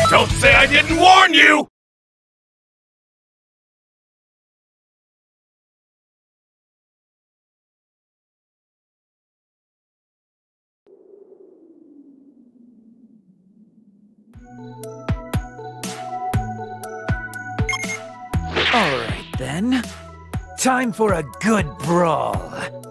Don't say I didn't warn you! Alright then. Time for a good brawl.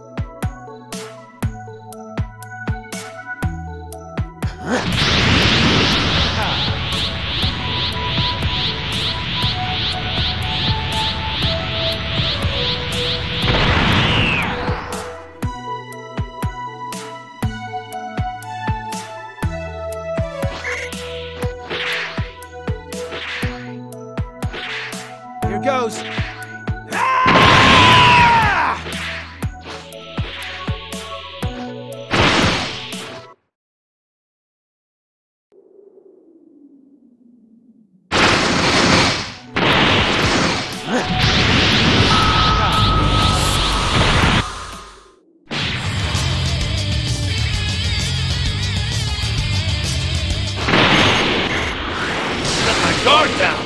Here goes. Let my guard down!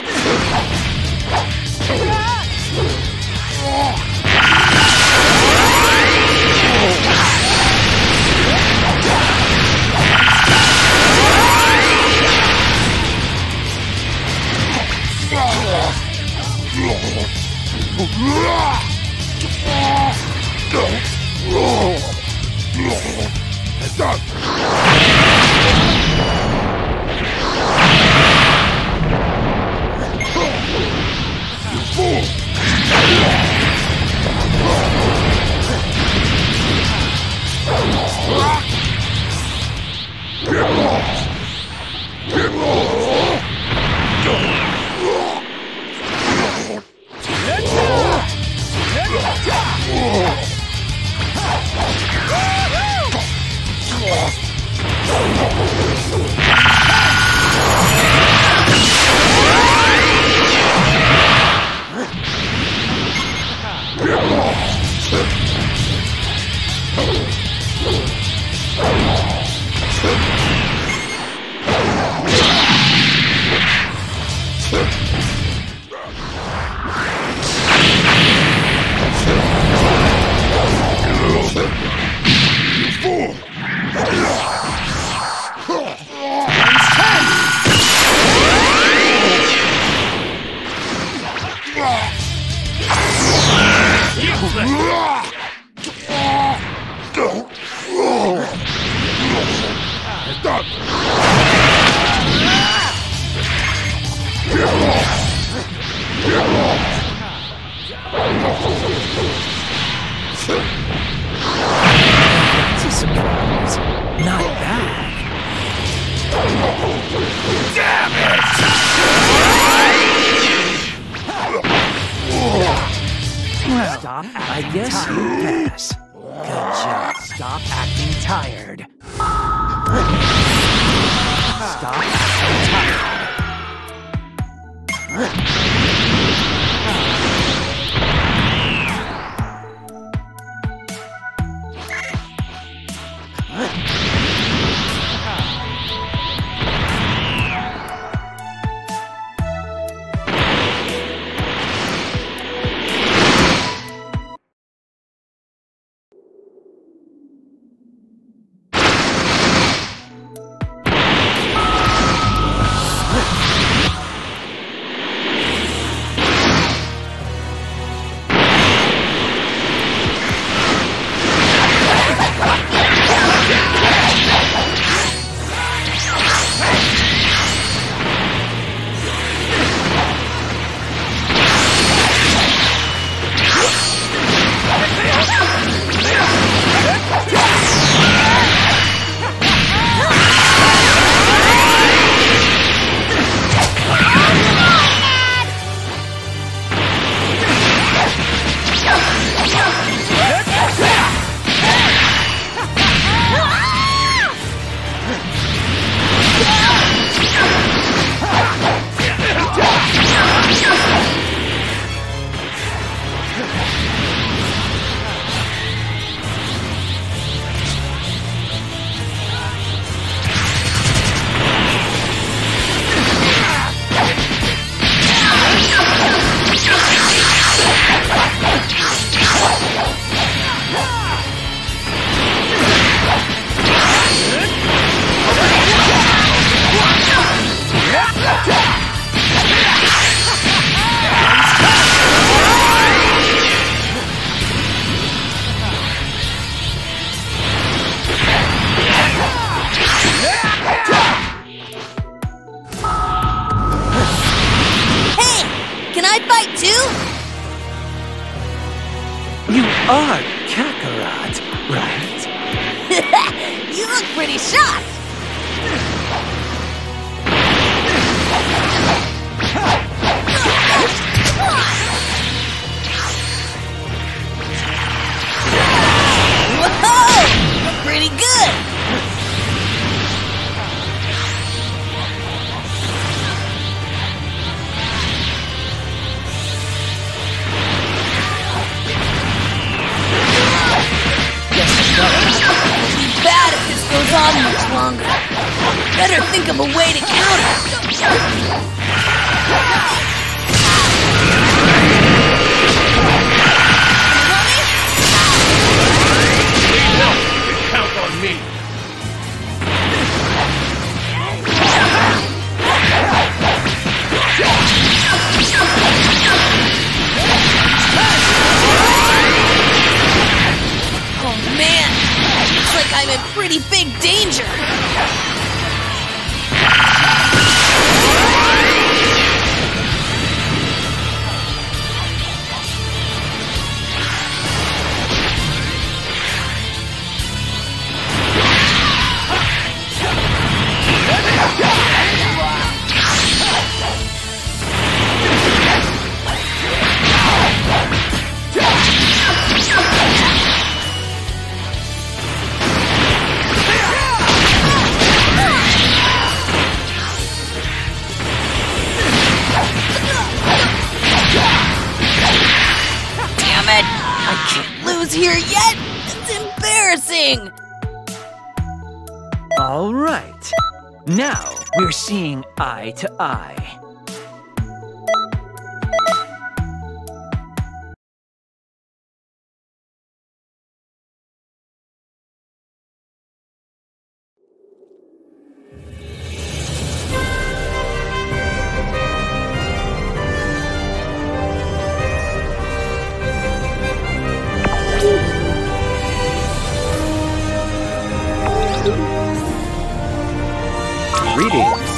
That's a surprise. Not bad. Damn it! Well, I guess you pass. Good job. Stop acting tired. Stop acting tired. I fight too? You are Kakarot, right? You look pretty shocked. Whoa! You're pretty good. It'll be bad if this goes on much longer. Better think of a way to counter. Count on me. Oh man, looks like I'm in pretty big danger. Damn it! I can't lose here yet! It's embarrassing! All right. Now we're seeing eye to eye. Greetings.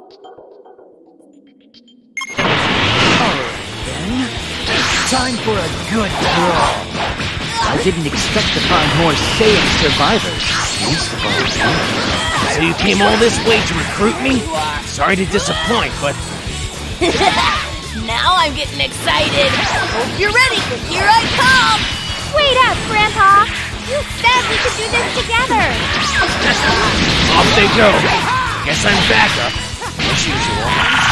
Time for a good brawl. I didn't expect to find more Saiyan survivors. Least of all you. So you came all this way to recruit me? Sorry to disappoint, but... Now I'm getting excited. Hope you're ready, 'cause here I come. Wait up, Grandpa! You said we could do this together! Off they go. Guess I'm backup, as usual.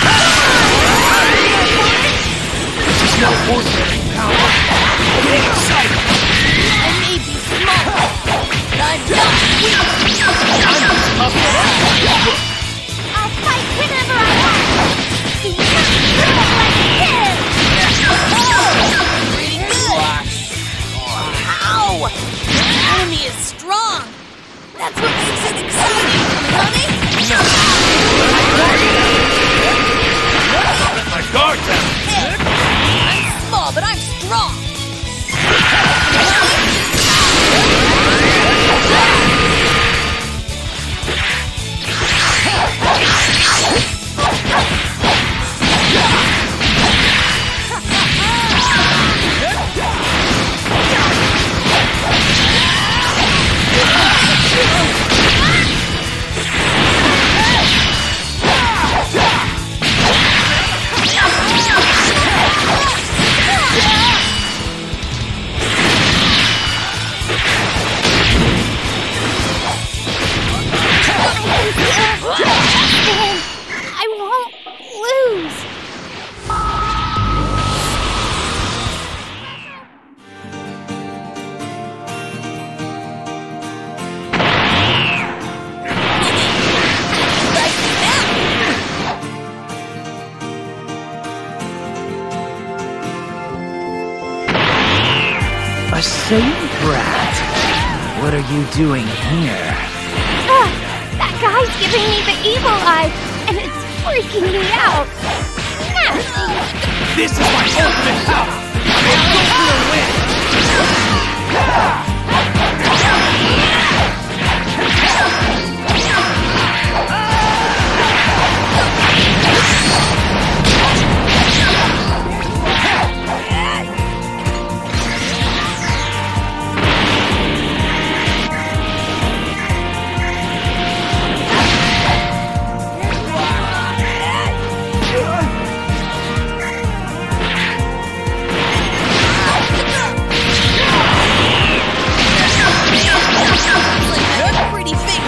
This is no ordinary power. Get excited. I may be small, but I'm not weak. I'm tough. I'll fight whenever I want! So you have to triple like this! Pretty good. Ow! The enemy is strong. That's what makes it exciting, honey. Let my guard down! I'm small, but I'm strong. I won't lose! A Saiyan brat? What are you doing here? That guy's giving me the evil eye, and it's freaking me out! Nasty! This is my ultimate power. I'll go for a win. Pretty big.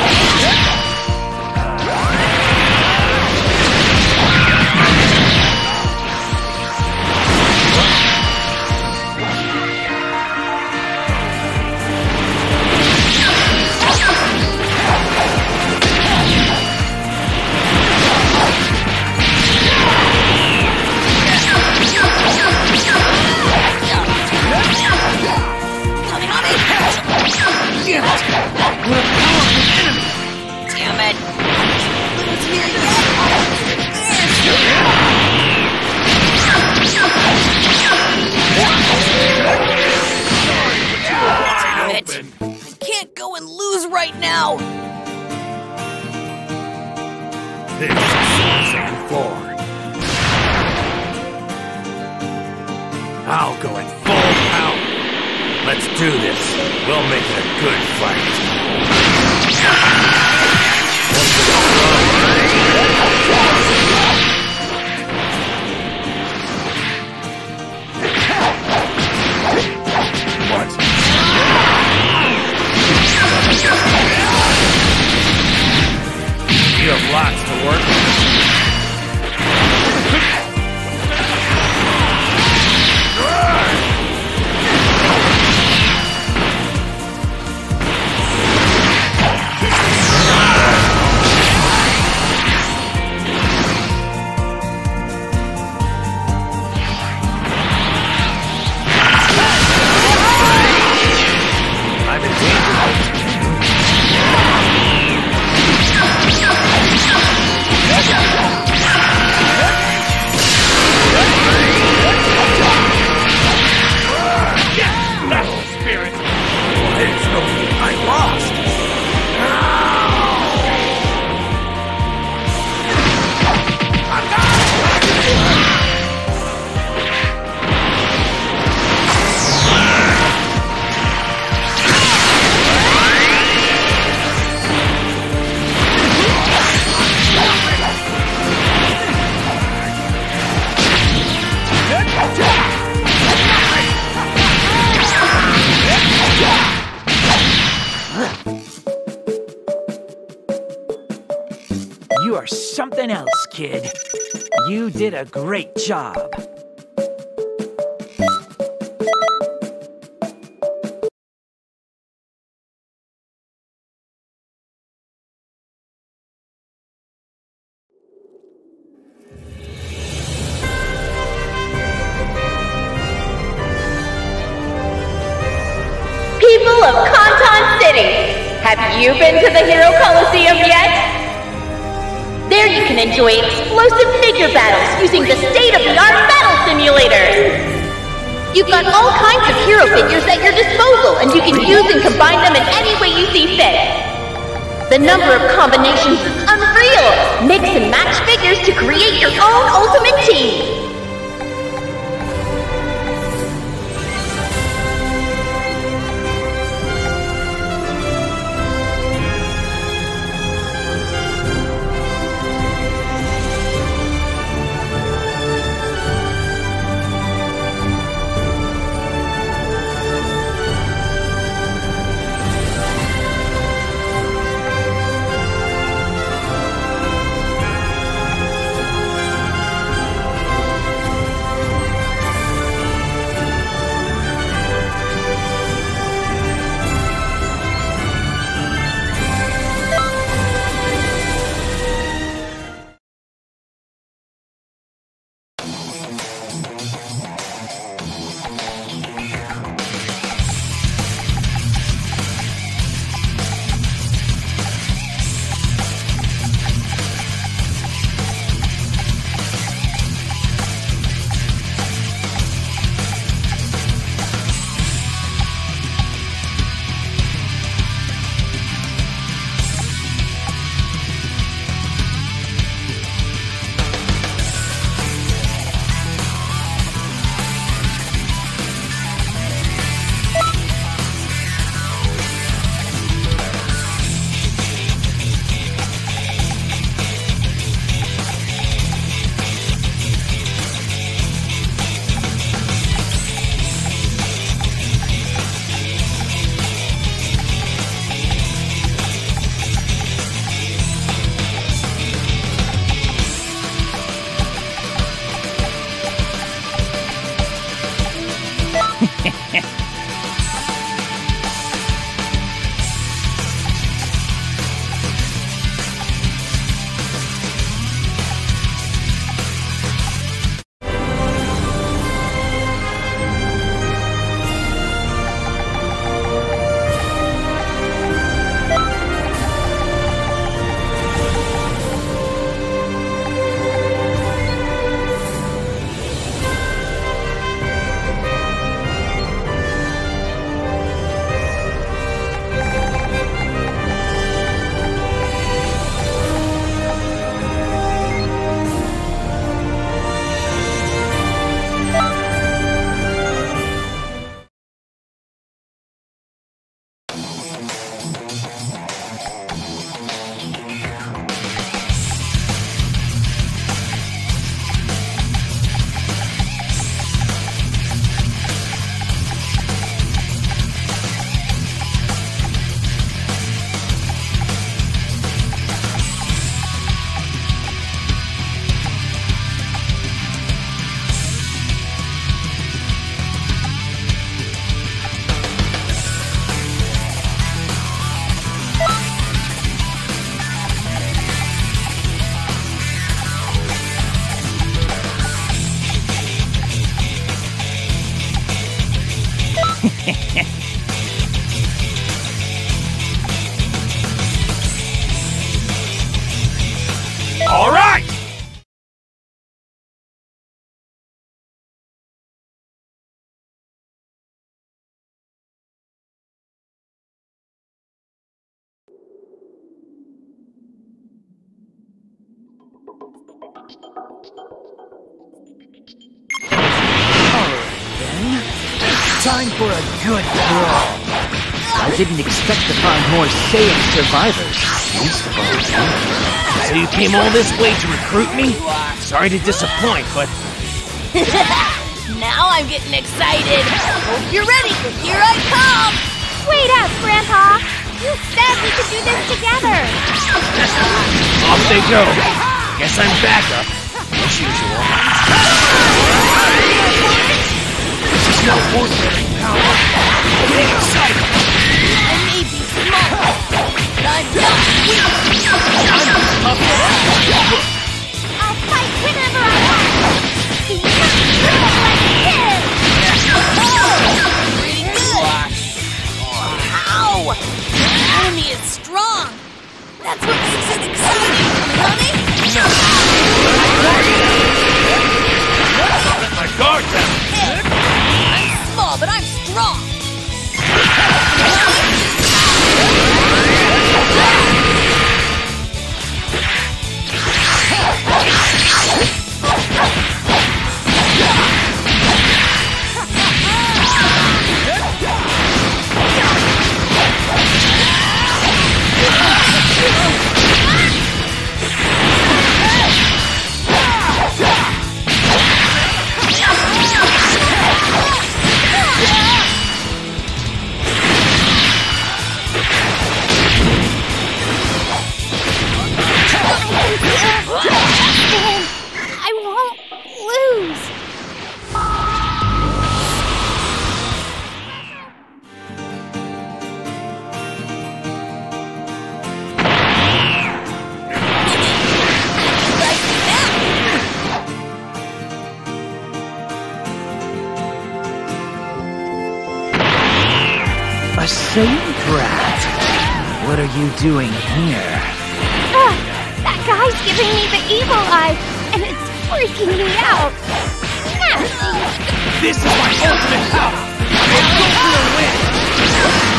Damn it! It's here Damn it! I can't go and lose right now. This is Saiyan 4. I'll go at full power. Let's do this. We'll make it a good fight. What? You have lots to work with. kid. You did a great job. People of Canton City, have you been to the Hero Coliseum yet? There you can enjoy explosive figure battles using the state-of-the-art battle simulators. You've got all kinds of hero figures at your disposal, and you can use and combine them in any way you see fit. The number of combinations is unreal. Mix and match figures to create your own ultimate team. All right! Time for a good brawl. I didn't expect to find more Saiyan survivors. Least of all you. So you came all this way to recruit me? Sorry to disappoint, but... Now I'm getting excited. Hope you're ready, 'cause here I come. Wait up, Grandpa! You said we could do this together! Off they go! Guess I'm back up, as usual. It's no ordinary power. I'm getting excited. I may be small, but I'm not weak. I'll fight whenever I want. You can't do it like this. Pretty good. Ow! The enemy is strong. That's what makes it exciting, honey. Let my guard down! I'm small, but I'm strong. I won't lose. Right now. A Saiyan brat? What are you doing here? That guy's giving me the evil eye, and it's freaking me out. Nasty. This is my ultimate power. I'll go for a win.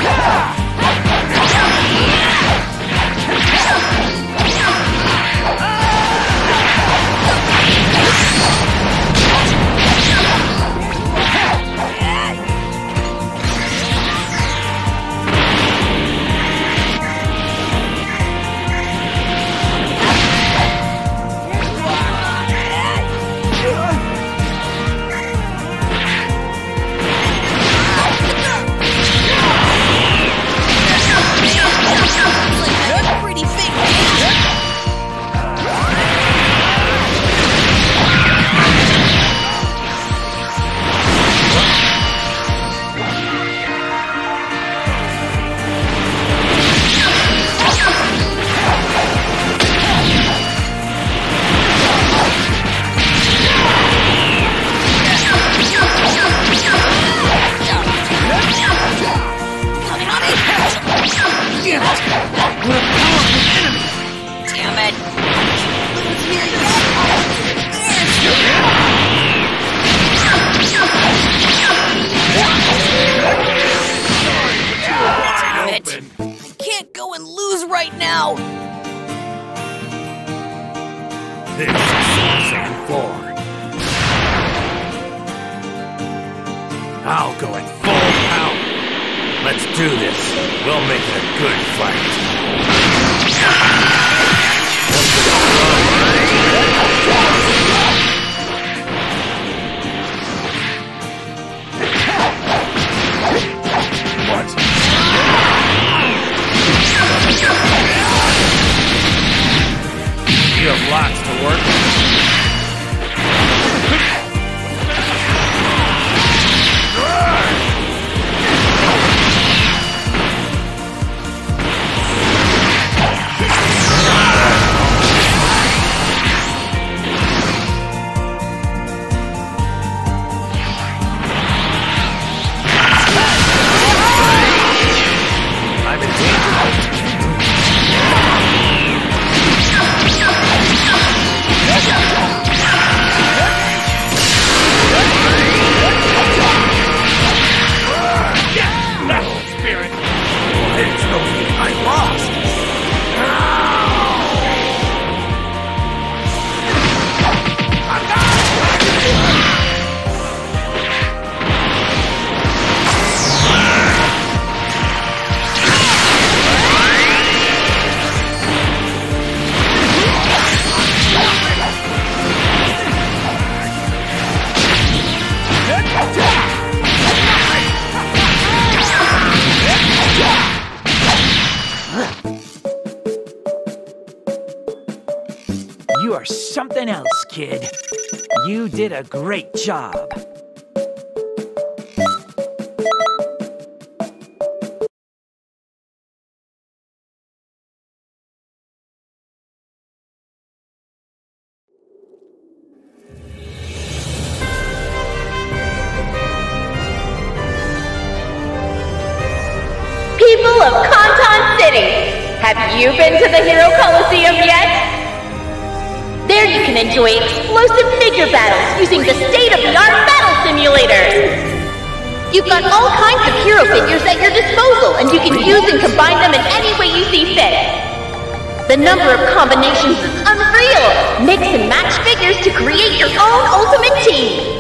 Pretty big danger. Coming on in. Damn it! What a powerful enemy! Damn it! Who's here yet? Damn it! I can't go and lose right now. This is Super Saiyan 4. I'll go at full power. Let's do this. We'll make it a good fight. What? You have lots to work with. something else, kid. You did a great job. People of Canton City, have you been to the Hero Coliseum yet? There you can enjoy explosive figure battles using the state-of-the-art battle simulators. You've got all kinds of hero figures at your disposal, and you can use and combine them in any way you see fit. The number of combinations is unreal. Mix and match figures to create your own ultimate team.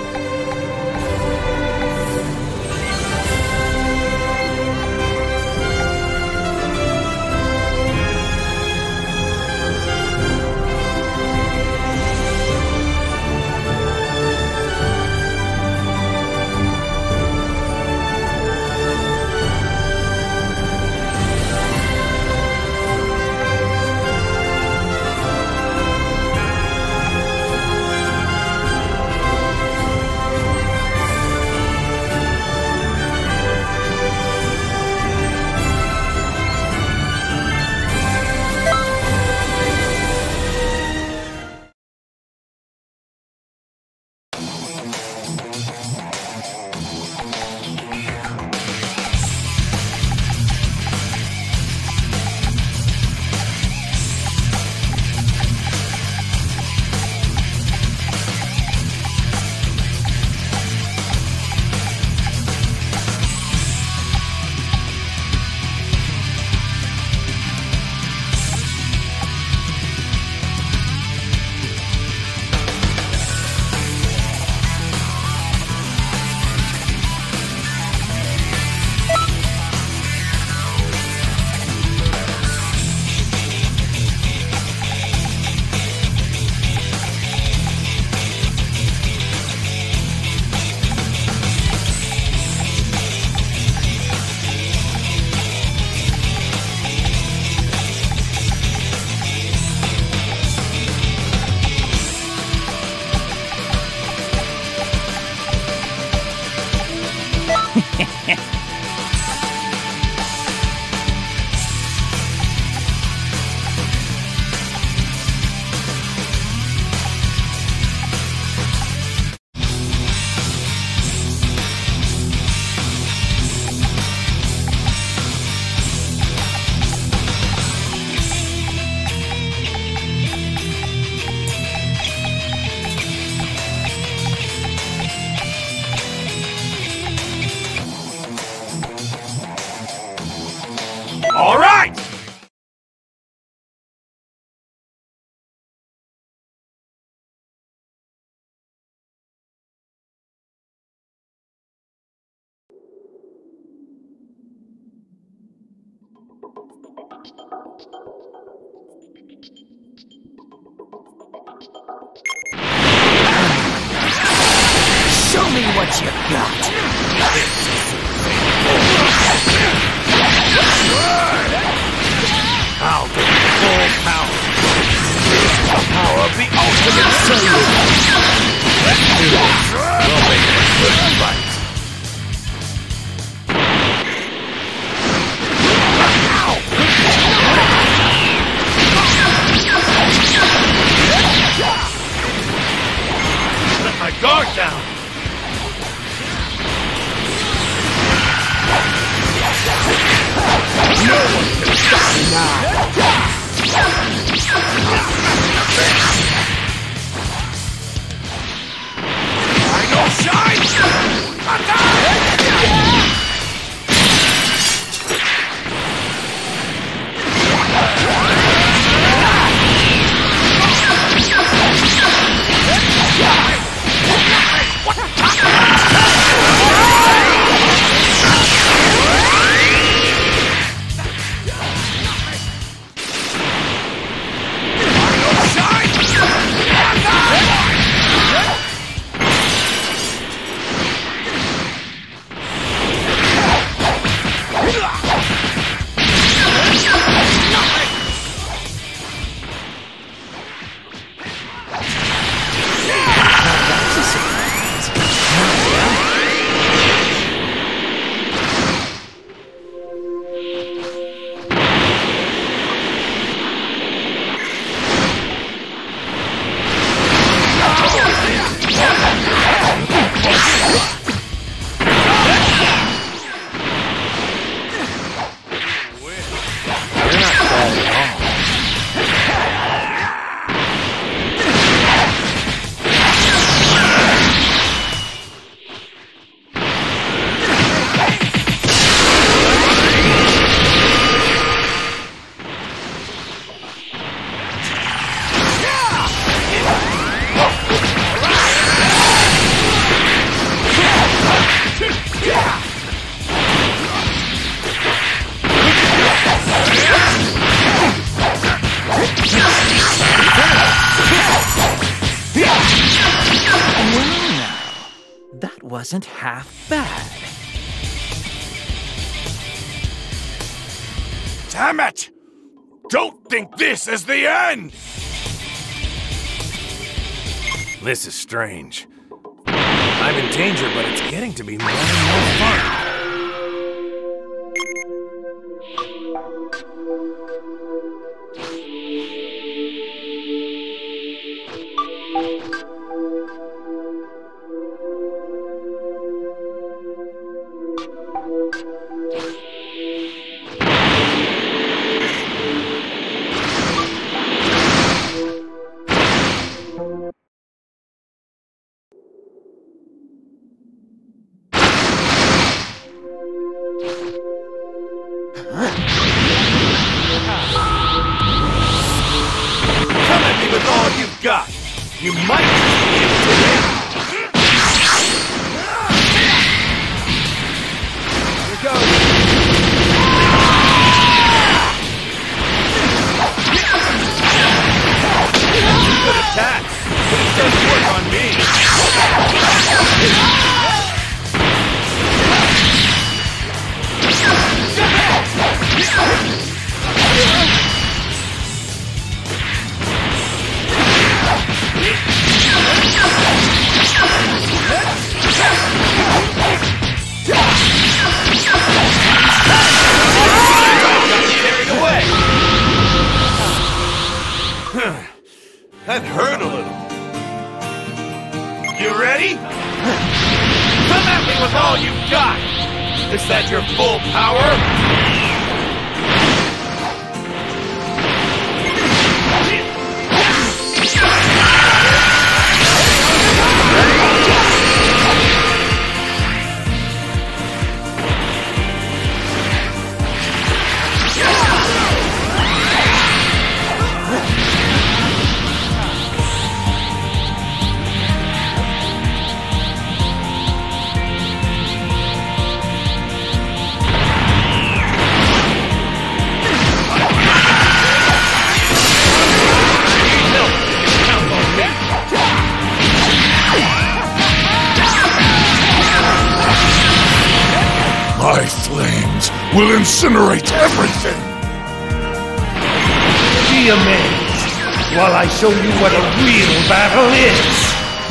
All right! Show me what you got. I'll go full power. The power of the ultimate Saiyajin. Let's do this. We'll make it a good fight. Let my guard down. No one can stop me now. Final shine! wasn't half bad. Damn it! Don't think this is the end! This is strange. I'm in danger, but it's getting to be more and more fun. Got. You might just be able to win. Here goes. Good attack, but it doesn't work on me. That hurt a little. You ready? Come at me with all you've got! Is that your full power? My flames will incinerate everything! Be amazed while I show you what a real battle is!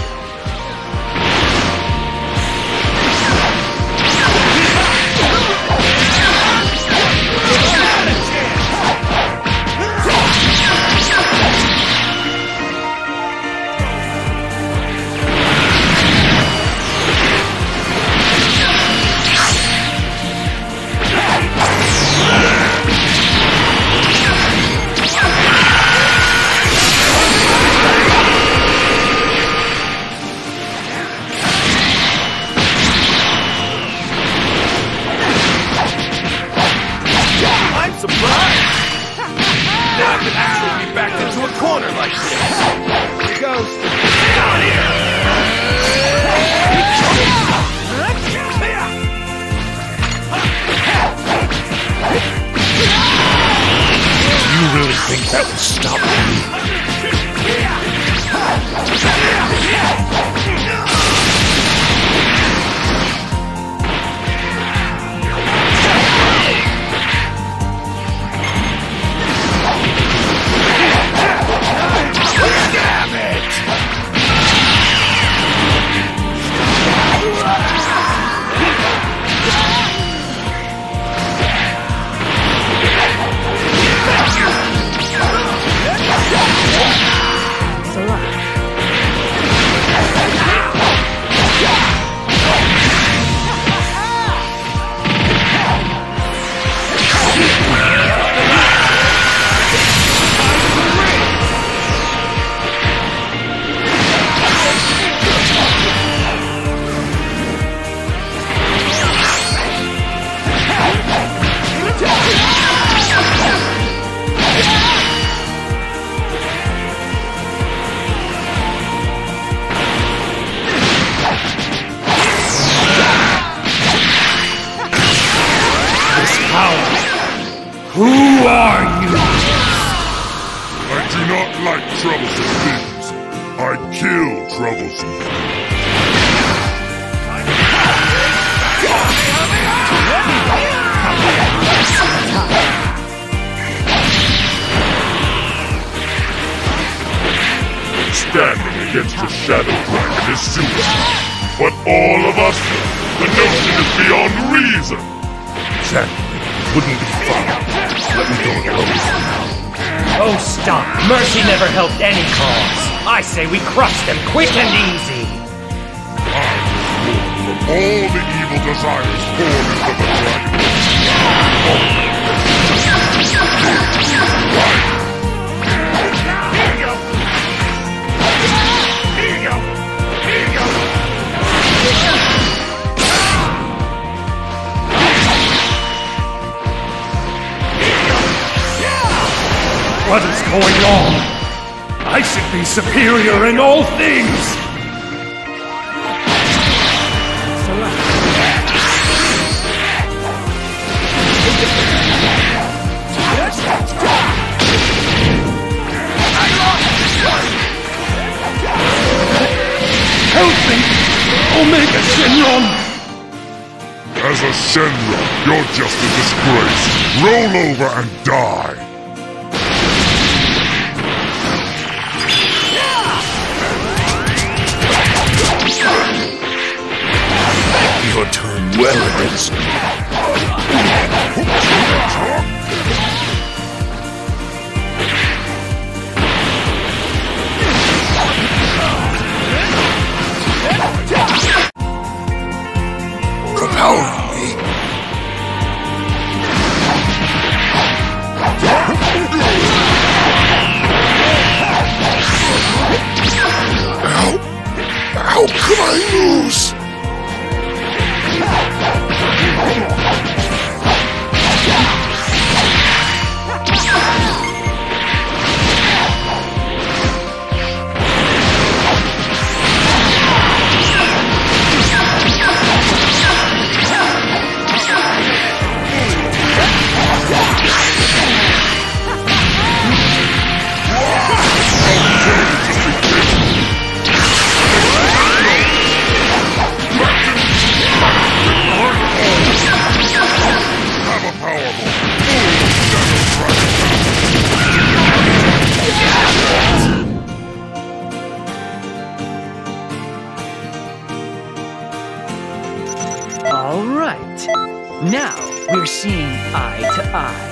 That will stop me. Damn it! Who are you? I do not like troublesome things. I kill troublesome things. against the Shadow Dragon is suicide. But all of us, the notion is beyond reason. Exactly. Wouldn't be fun. Let me go alone for now. Oh, stop. Mercy never helped any cause. I say we crush them quick and easy. From all the evil desires poured into the dragon. What is going on? I should be superior in all things! Help me! Omega Shenron! As a Shenron, you're just a disgrace. Roll over and die. Your turn well against me. Propelling me. How could I lose? All right. Now we're seeing eye to eye.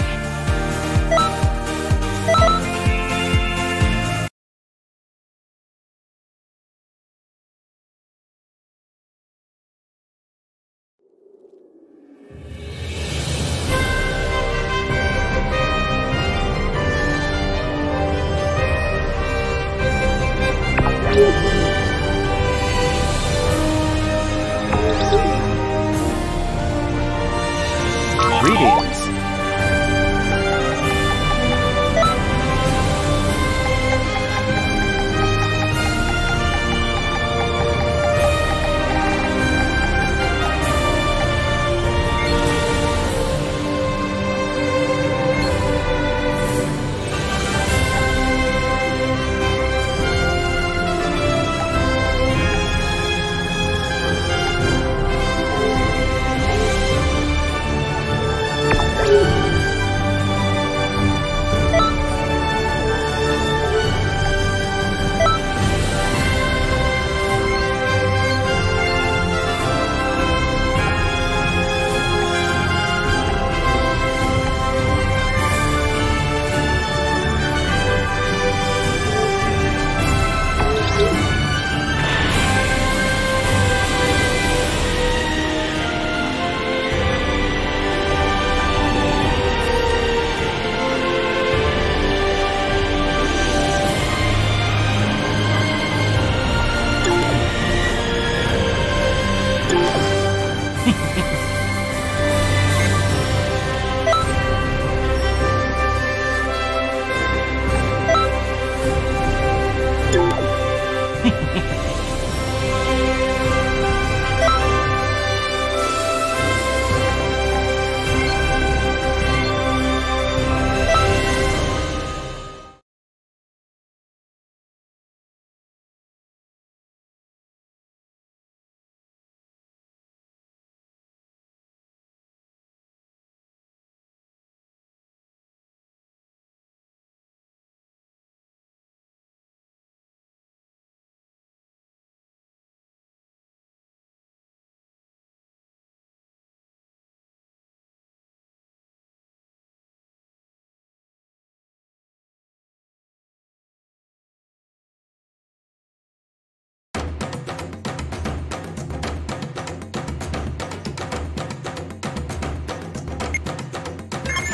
Greetings.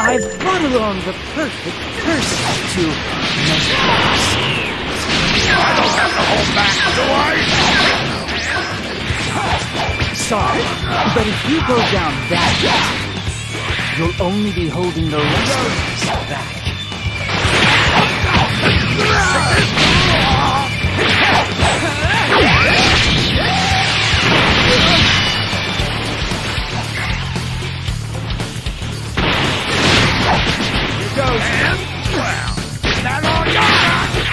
I've brought along the perfect person to measure your skills. I don't have to hold back, do I? Sorry, but if you go down that route, you'll only be holding the rest of us back. Here goes. Well, is that all you got?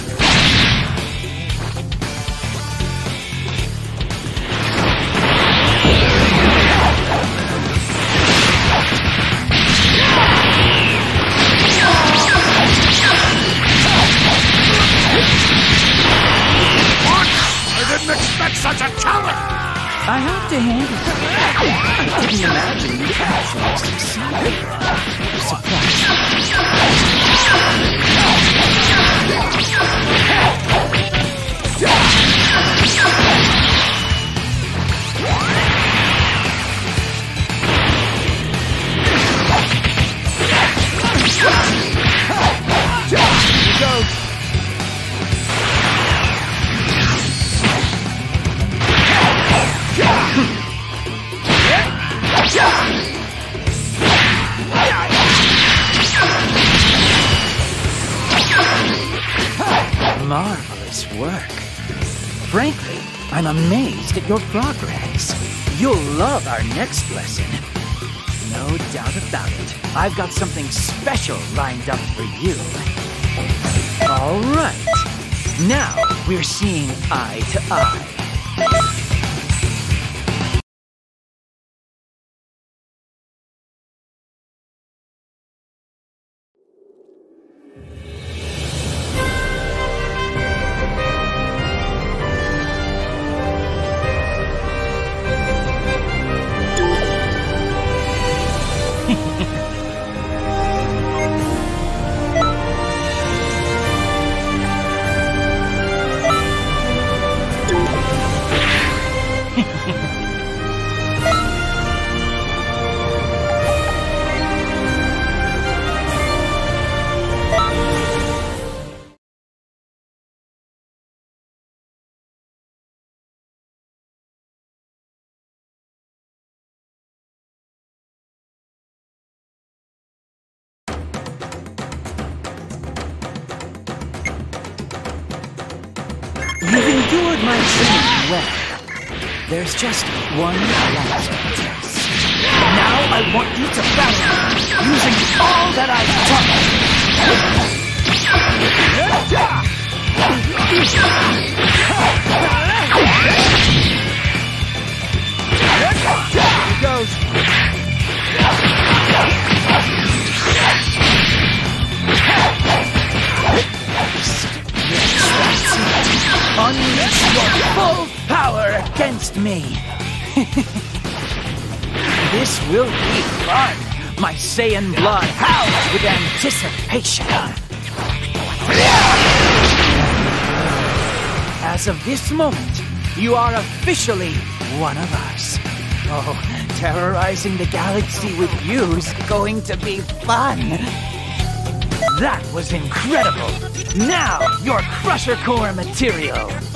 I didn't expect such a challenge! I have to hand it to you. I didn't imagine you'd actually succeed. Here goes. Marvelous work. Frankly, I'm amazed at your progress. You'll love our next lesson. No doubt about it. I've got something special lined up for you. All right. Now we're seeing eye to eye. You've endured my training well. There's just one last test. Now I want you to battle using all that I've taught you. Here goes. Unleash your full power against me! This will be fun! My Saiyan blood howls with anticipation! As of this moment, you are officially one of us. Oh, terrorizing the galaxy with you's going to be fun! That was incredible! Now, your Crusher Core material!